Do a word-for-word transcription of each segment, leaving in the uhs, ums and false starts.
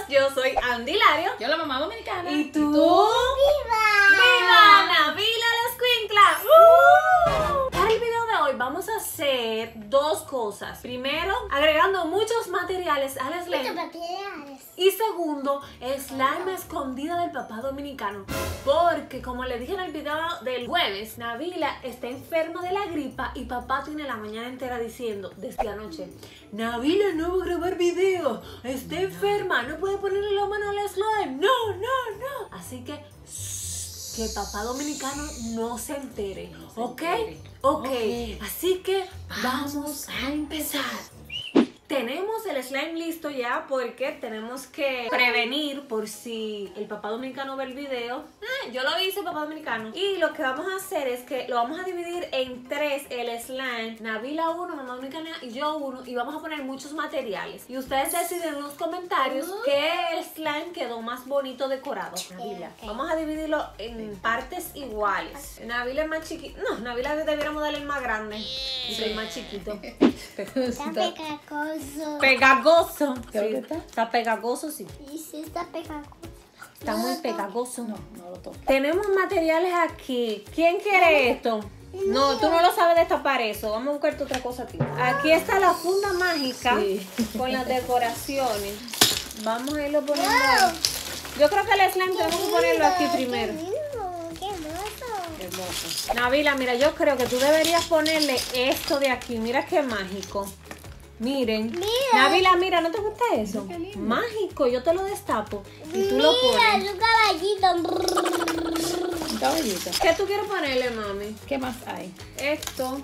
yo soy Andy Lario. Yo la mamá dominicana. ¿Y tú? ¿Y tú? ¡Viva! ¡Viva Nabila la Escuincla! ¡Uh! Para el video de hoy vamos a hacer dos cosas. Primero, agregando muchos materiales al slime. Muchos materiales. Y segundo, slime escondida del papá dominicano. Porque como le dije en el video del jueves, Nabila está enferma de la gripa y papá tiene la mañana entera diciendo desde anoche: Nabila no va a grabar video, está enferma, no puede ponerle la mano al slime, no, no, no. Así que shh, que papá dominicano no se entere, No se ¿ok? entere. Ok, Ok. así que vamos a empezar. Tenemos el slime listo ya porque tenemos que prevenir por si el papá dominicano ve el video. Ah, yo lo hice, papá dominicano. Y lo que vamos a hacer es que lo vamos a dividir en tres el slime. Nabila uno, mamá dominicana y yo uno. Y vamos a poner muchos materiales. Y ustedes deciden en los comentarios Uh. qué slime quedó más bonito decorado. Nabila, ok. vamos a dividirlo en partes iguales. Nabila es más chiquito. No, Nabila debiéramos darle el más grande. Y soy más chiquito. Está pegajoso. Pegagoso. ¿Creo Sí, que está? está pegagoso, sí. Y sí está pegajoso. Está muy pegagoso. No, no lo toco. Tenemos materiales aquí. ¿Quién quiere esto? No, tú no lo sabes destapar eso. Vamos a buscarte otra cosa aquí. Aquí está la funda mágica Sí. con las decoraciones. Vamos a irlo poniendo Wow. ahí. Yo creo que el slime tenemos que ponerlo aquí primero. Qué lindo, qué hermoso. Hermoso. Nabila, mira, yo creo que tú deberías ponerle esto de aquí. Mira qué mágico. Miren. Mira. Nabila, mira, ¿no te gusta eso? Qué lindo. Mágico, yo te lo destapo. Y tú lo Mira, pones. su caballito. Un caballito. ¿Qué tú quieres ponerle, mami? ¿Qué más hay? Esto.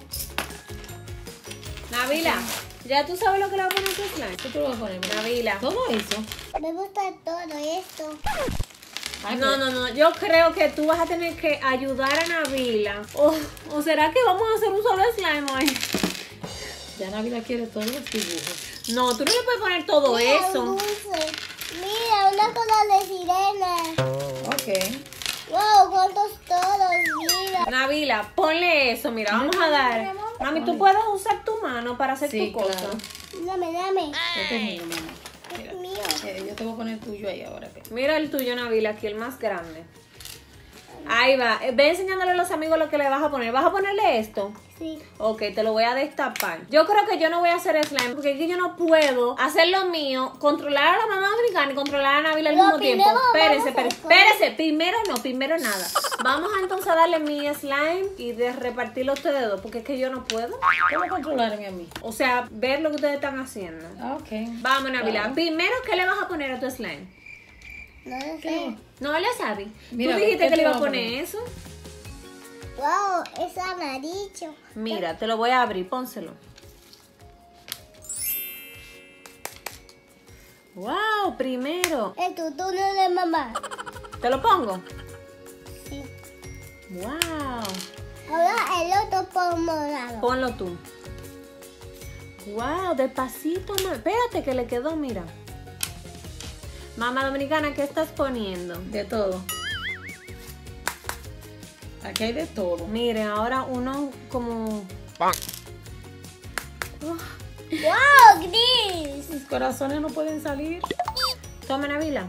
Nabila, ¿ya tú sabes lo que le voy a poner a tu slime? ¿Qué tú le vas a poner? Nabila. Todo eso. Me gusta todo esto. Ay, No, pero- no, no. Yo creo que tú vas a tener que ayudar a Nabila. O, ¿O será que vamos a hacer un solo slime hoy? Ya Nabila quiere todos los dibujos. No, tú no le puedes poner todo Mira, un eso. dulce. Mira, una cola de sirena. Ok. Wow, cuántos todos, mira. Nabila, ponle eso. Mira, vamos a dar. Mami, tú puedes usar tu mano para hacer Sí, tu cosa. claro. Dame, dame. Este es mío, mamá. Es mío. Eh, yo te voy a poner el tuyo ahí ahora. que- Mira el tuyo, Nabila, aquí el más grande. Ahí va. Eh, Ve enseñándole a los amigos lo que le vas a poner. ¿Vas a ponerle esto? Sí. Ok, te lo voy a destapar. Yo creo que yo no voy a hacer slime porque aquí yo no puedo hacer lo mío, controlar a la mamá dominicana y controlar a Nabila al Lo mismo tiempo. primero Espérese, vamos a espérese, hacer- espérese. Primero no, primero nada. Vamos a entonces a darle mi slime y de repartirlo ustedes dos porque es que yo no puedo. ¿Cómo controlarme a mí? O sea, ver lo que ustedes están haciendo. Ah, ok. Vamos, Nabila. Claro. Primero, ¿qué le vas a poner a tu slime? No lo ¿Qué? sé. No le sabes. Mira, Tú dijiste ¿qué que le te iba a vas a poner poner? eso. Wow, es amarillo. Mira, te lo voy a abrir, pónselo. Wow, primero. El tutu no de mamá. ¿Te lo pongo? Sí. Wow. Ahora el otro por morado. Ponlo tú. Wow, despacito, ma. Espérate que le quedó, mira. Mamá dominicana, ¿qué estás poniendo? De todo. Aquí hay de todo. Miren, ahora uno como... Wow, gris. Mis corazones no pueden salir. Toma, Nabila.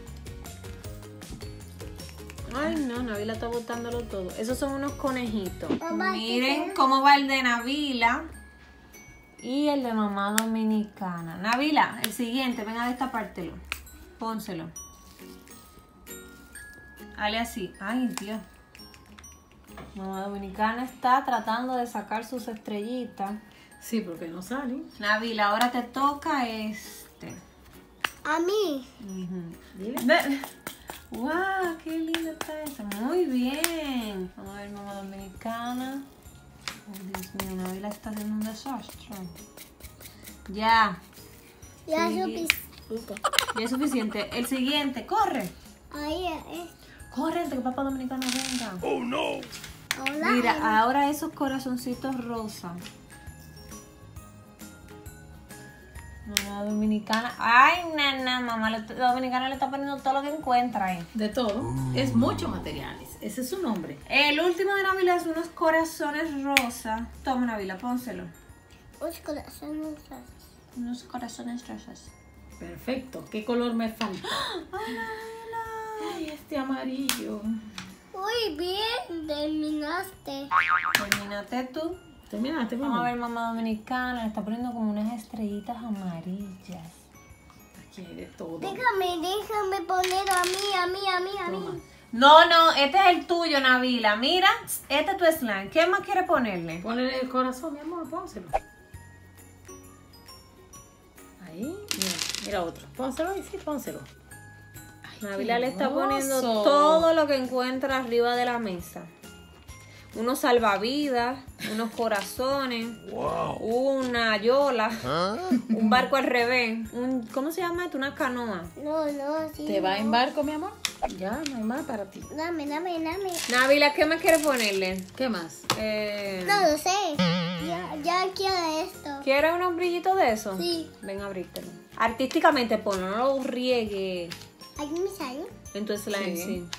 Ay, no, Nabila está botándolo todo. Esos son unos conejitos. Mamá, Miren cómo va el de Nabila y el de mamá dominicana. Nabila, el siguiente, ven a destapártelo. Pónselo. Hale así. Ay, Dios. Mamá dominicana está tratando de sacar sus estrellitas. Sí, porque no salen. Nabila, ahora te toca este. A mí. Ujú. Dile. Ve- ¡Wow! ¡Qué lindo está eso! Muy bien. Vamos a ver, mamá dominicana. Oh, Dios mío, Nabila está haciendo un desastre. Ya. Ya Sí. supiste. Ya es suficiente. El siguiente, corre. Ahí es. Corre antes que papá dominicano venga. Hola. Mira, ahora esos corazoncitos rosa. Mamá dominicana. Ay, nana, mamá le- la dominicana le está poniendo todo lo que encuentra ahí. De todo. Es muchos materiales. Ese es su nombre. El último de Nabila es unos corazones rosa. Toma, Nabila, pónselo. Los corazones rosas. Unos corazones rosas. Perfecto. ¿Qué color me falta? Ay, este amarillo. Muy bien, terminaste. Terminaste tú. Terminaste, Vamos a mamá. ver, mamá dominicana. Le está poniendo como unas estrellitas amarillas. Aquí hay de todo. Déjame, déjame poner a mí, a mí, a mí, a Toma. mí. No, no, este es el tuyo, Nabila. Mira, este es tu slime. ¿Qué más quiere ponerle? Ponle el corazón, mi amor, pónselo. Ahí, mira, mira otro. Pónselo y sí, pónselo. Ay, Nabila qué le está hermoso. poniendo todo lo que encuentra arriba de la mesa. Unos salvavidas, unos corazones, una yola, un barco al revés, un, ¿cómo se llama esto? Una canoa. No, no, sí. ¿Te va no. en barco, mi amor? Ya, no hay más para ti. Dame, dame, dame. Nabila, ¿qué más quiere ponerle? ¿Qué más? Eh, No lo sé. Ya, ya quiero esto. ¿Quieres unos brillitos de eso? Sí. Ven a abrírtelo. Artísticamente ponlo, no lo riegue ¿Aquí me sale? en tu slime, Sí. sí.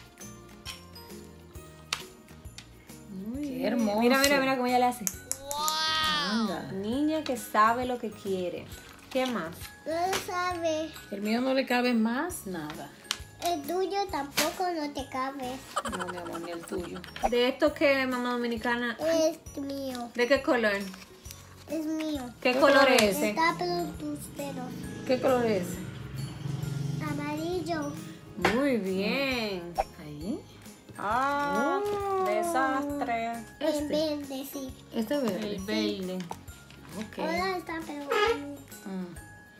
Muy Qué bien. hermoso. Mira, mira, mira cómo ella le hace. Anda. Niña que sabe lo que quiere. ¿Qué más? No lo sabe. El mío no le cabe más nada. El tuyo tampoco no te cabe. No, mi amor, ni el tuyo. De esto que mamá dominicana. Es mío. ¿De qué color? Es mío. ¿Qué, ¿Qué color color es es? ese? Está por tus pelos. ¿Qué color es? Amarillo. Muy bien. Ahí. Ah, Oh. desastre. En Este. verde, sí. Este verde. El verde. Ok. Ahora está, pero... Mm.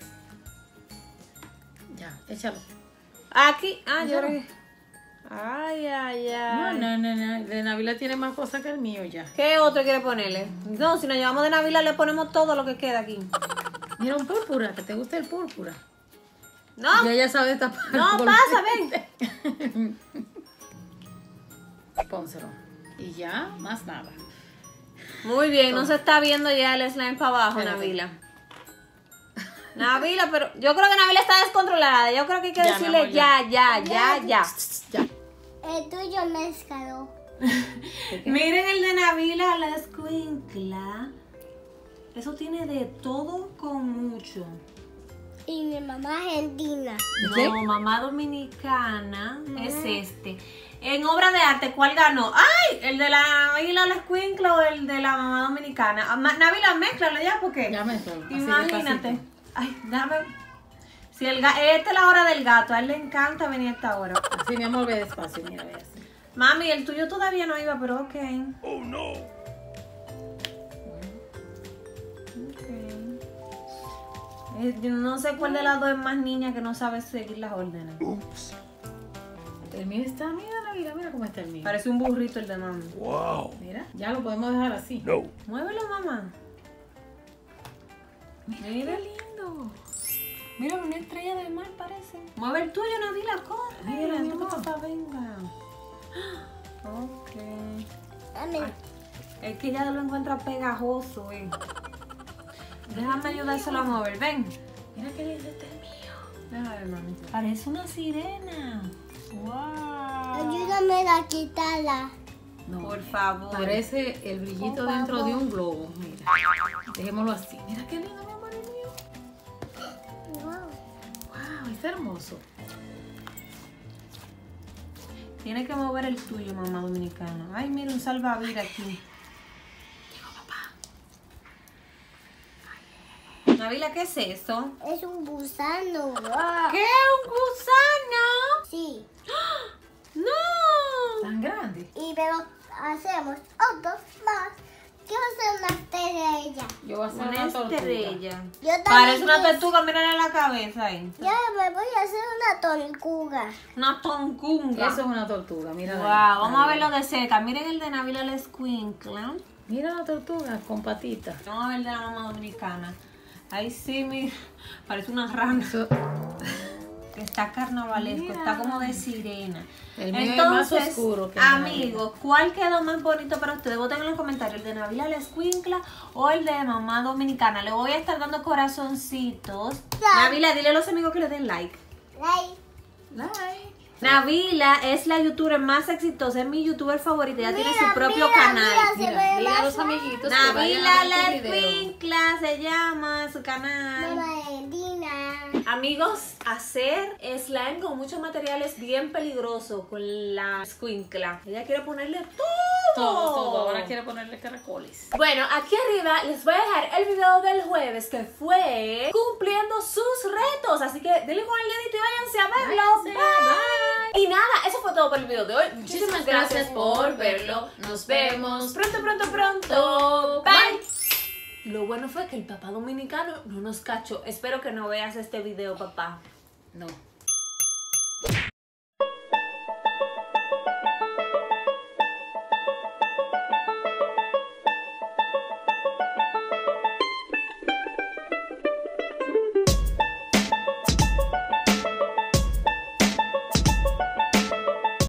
Ya, échalo. Aquí. Ah, yo Ya. creo que- Ay, ay, No, ay. no, no, no. De Nabila tiene más cosas que el mío ya. ¿Qué otro quiere ponerle? No, si nos llevamos de Nabila le ponemos todo lo que queda aquí. Mira un púrpura, que te gusta el púrpura. No, Ya ya sabes tapar. no, por- pasa, ven. Pónselo. Y ya, más nada. Muy bien, no se está viendo ya el slime para abajo, Espérate. Nabila. Nabila, pero yo creo que Nabila está descontrolada. Yo creo que hay que Ya, decirle mi amor, ya, ya, ya, ya. Ya. El tuyo me escaló. Miren el de Nabila, la escuincla. Eso tiene de todo con mucho. Y mi mamá argentina. No, qué? mamá dominicana es este. En obra de arte, ¿cuál ganó? ¡Ay! ¿El de la Nabila, la escuincla o el de la mamá dominicana? Ah, ma- Nabila, mézclalo ya, porque Ya me estoy. así imagínate. despacito. Ay, dame. Si el ga- esta es la hora del gato, a él le encanta venir a esta hora. Así, mi amor, ve despacio. Mira, ve así. Mami, el tuyo todavía no iba, pero ok. Ok. Eh, yo no sé cuál de las dos es más niña que no sabe seguir las órdenes. El mío está, mira, Nabila, mira cómo está el mío. Parece un burrito el de mami. Mira, ya lo podemos dejar así. Muévelo, mamá. Mira, lindo. mira, una estrella de mar parece. Mueve el tuyo, Nabila, corre. Mira, mi tu amor. papá venga. Ok. Dame. Es que ya lo encuentra pegajoso, eh. Déjame ayudárselo a mover, ven. Mira qué lindo está el mío. Déjame ver, mami. Parece una sirena. Wow. Ayúdame a quitarla. No, Por favor. parece el brillito Por dentro favor. de un globo. Mira, dejémoslo así. Mira qué lindo, mi amor, el mío. Wow. Wow, está hermoso. Tienes que mover el tuyo, mamá dominicana. Ay, mira, un salvavidas aquí. Nabila, ¿qué es eso? Es un gusano. ¿Qué? ¿Un gusano? Sí. ¡No! Tan grande. Y pero hacemos otros más. Quiero hacer una estrella. Yo voy a hacer Una una tortuga. estrella. Yo también Parece una quiero- tortuga, mírale la cabeza ahí. Ya me voy a hacer una tortuga. Una toncunga. Eso es una tortuga, mira. Wow, ahí. vamos a Ahí. verlo de cerca. Miren el de Nabila la escuincla. Mira la tortuga con patitas. Vamos a ver el de la mamá dominicana. Ahí sí, mira, parece una rana. Eso, Que está carnavalesco, Mira. está como de sirena. el mío es más Entonces, oscuro que el de amigos, ¿cuál quedó más bonito para ustedes? Voten en los comentarios, el de Nabila la escuincla o el de mamá dominicana. Le voy a estar dando corazoncitos. Ya. Nabila, dile a los amigos que le den like. Like. Like. Nabila es la youtuber más exitosa, es mi youtuber favorita, ella tiene Mira, su propio mira, canal. mira, se Mira, ve dile a más los amiguitos que Nabila vayan a la ver tu video. escuincla se llama su canal. Mamá Argentina. Amigos, hacer slime con muchos materiales bien peligroso con la escuincla. Ella quiere ponerle todo. Todo, todo. Ahora quiere ponerle caracoles. Bueno, aquí arriba les voy a dejar el video del jueves que fue cumpliendo sus retos. Así que denle con el dedito y váyanse a verlo. Váyanse, Bye. bye. Y nada, eso fue todo por el video de hoy. Muchísimas, Muchísimas gracias, gracias por por verlo. verlo. Nos Nos vemos vemos pronto, pronto, pronto. Bye. Bye. Lo bueno fue que el papá dominicano no nos cachó. Espero que no veas este video, papá. No.